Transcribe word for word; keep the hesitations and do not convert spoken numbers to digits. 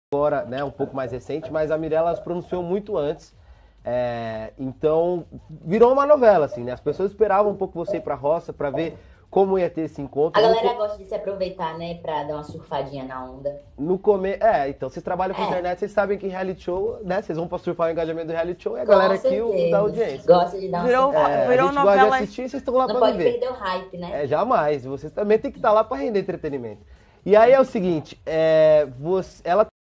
agora, né, um pouco mais recente, mas a Mirella se pronunciou muito antes. É, então, virou uma novela, assim, né? As pessoas esperavam um pouco você ir pra roça pra ver como ia ter esse encontro. A No, galera co- gosta de se aproveitar, né, pra dar uma surfadinha na onda. no começo. É, então, vocês trabalham com É, internet, vocês sabem que reality show, né? Vocês vão pra surfar o engajamento do reality show e a galera com aqui o, o da certeza. audiência. Gosta de dar uma Virou, surfada. É, a virou gente gosta de novela. assistir e vocês estão lá Não pra pode viver. perder o hype, né? É, jamais. Vocês também tem que estar lá pra render entretenimento. E aí é o seguinte, é, você, ela